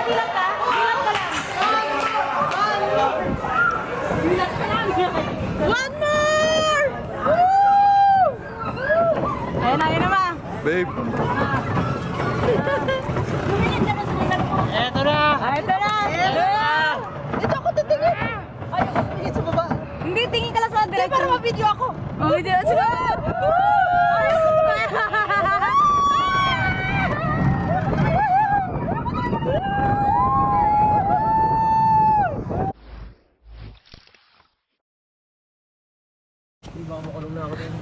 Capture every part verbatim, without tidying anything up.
bilang ka? Bilang ka lang. Bilang ka lang. One more! Woo! Ayan na, ayan na ba? Babe. Eto na! Eto na! Eto na! Dito ako titingin! Ay, ako titingin sa baba. Hindi, tingin ka lang sa direction. Para ma-video ako. Ma-video. Sige! Baka makulong na ako din.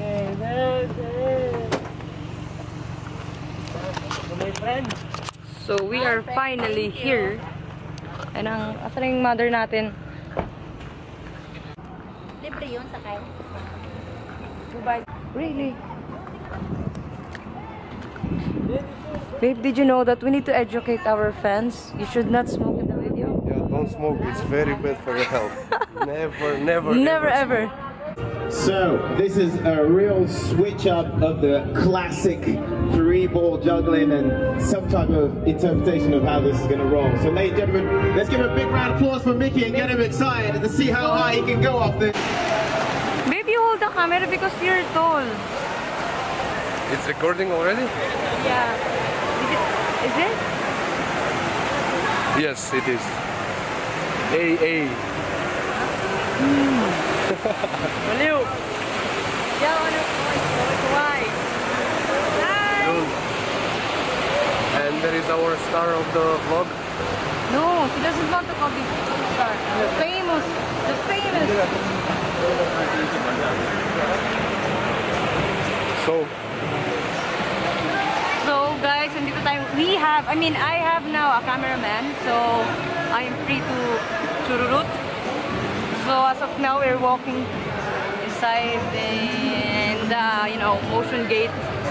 So we are finally here. Ay nang, asan yung mother natin? Libre yun, sakay. Dubai. Really? Babe, did you know that we need to educate our fans? You should not smoke in the video. Yeah, don't smoke. It's very bad for your health. Never, never, Never ever. So, this is a real switch up of the classic three ball juggling and some type of interpretation of how this is going to roll. So, ladies and gentlemen, let's give a big round of applause for Mickey and get him excited to see how high he can go off this. Babe, you hold the camera because you're tall. It's recording already? Yeah. Is it? Is it? Yes, it is. A A. Mm. Baliw! Yeah, ano po? Why? Hi! And there is our star of the vlog. No, she doesn't want to copy the star. The famous! The famous! So, So guys, nandito tayo. We have, I mean, I have now a cameraman. So, I am free to chururut. So as of now, we're walking inside and uh, you know, Ocean Gate.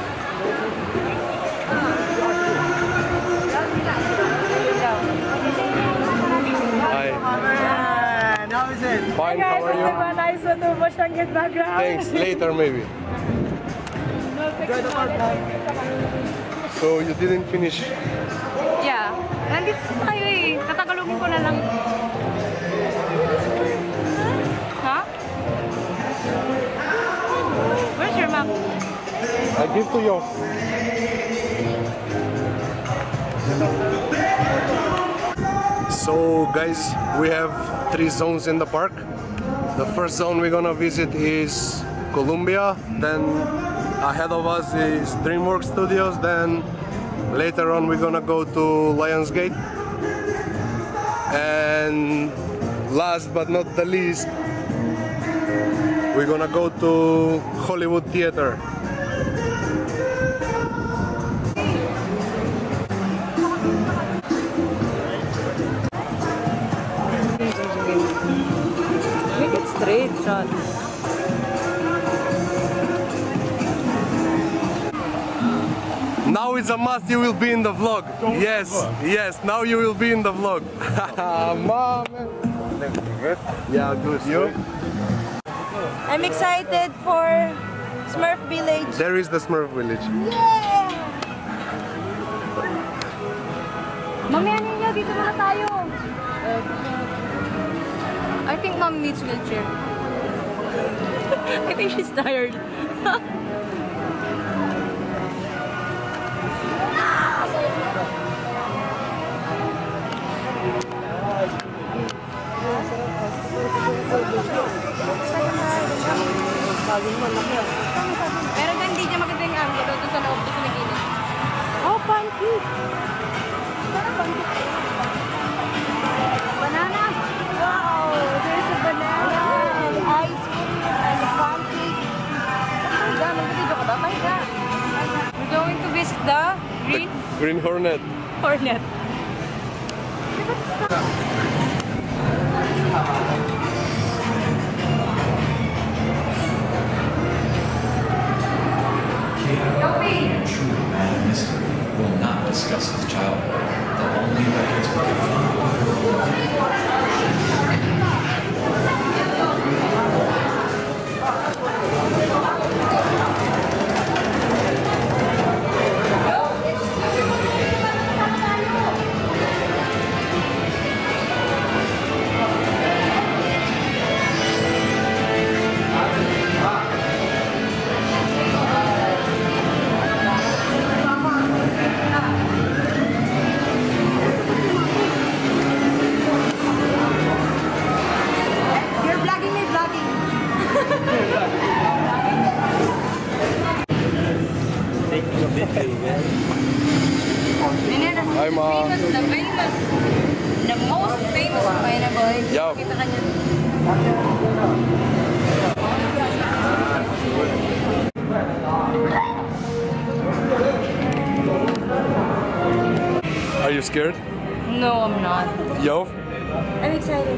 hi. How is it? Fine, how are you? Nice one to Ocean Gate background. Thanks, later maybe. So, you didn't finish? Yeah. Nandito tayo eh. Tatagalogin ko na lang. Huh? Where's your map? I give to you. So guys, we have three zones in the park. The first zone we're gonna visit is Columbia, then ahead of us is DreamWorks Studios, then later on we're gonna go to Lionsgate, and last but not the least, we're gonna go to Hollywood Theater. Make it straight shot. Now it's a must, you will be in the vlog. Yes, yes, now you will be in the vlog. Mom. Good? Yeah, good. You? I'm excited for Smurf Village. There is the Smurf Village. Yeah! Mamaya niya, dito muna tayo. I think mom needs wheelchair. I think she's tired. Pero hindi niya maganda yung angle doon sa loob doon sa naginis. Oh, pancake! Banana! Wow! There's a banana and ice cream and a pancake. Oh my God, mag-video ka ba? My God! We're going to visit the Green The Green Hornet. Hornet. A true man of mystery will not discuss his childhood. The only records we can find. famous, the most famous pineapple. Yeah. Kita ka niya. Are you scared? No, I'm not. Yo? I'm excited.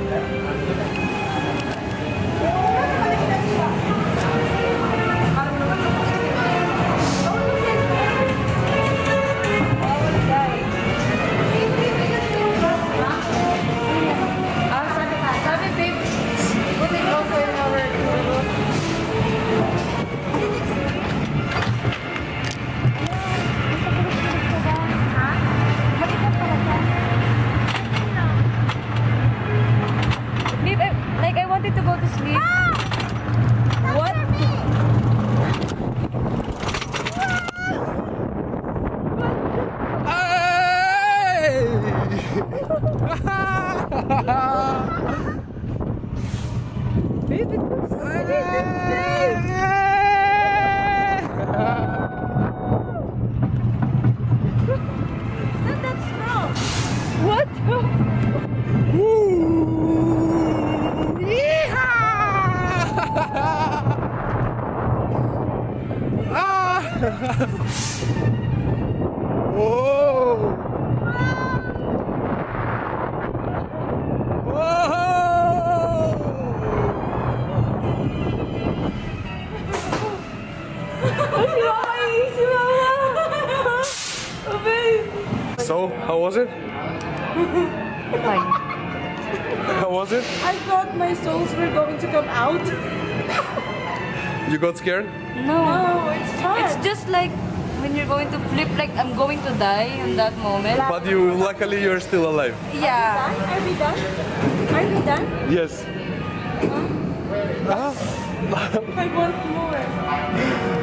Ah, sabi, sabi babe, put it also in our babe, I, like I wanted to go to sleep. What? Babe, it looks Not that strong. what? Whoa! Oh, babe. So, how was it? Fine. How was it? I thought my souls were going to come out. You got scared? No. Oh, it's fun. It's just like when you're going to flip, like I'm going to die in that moment. But you, luckily, you're still alive. Yeah. Are we done? Are we done? Yes. I want more.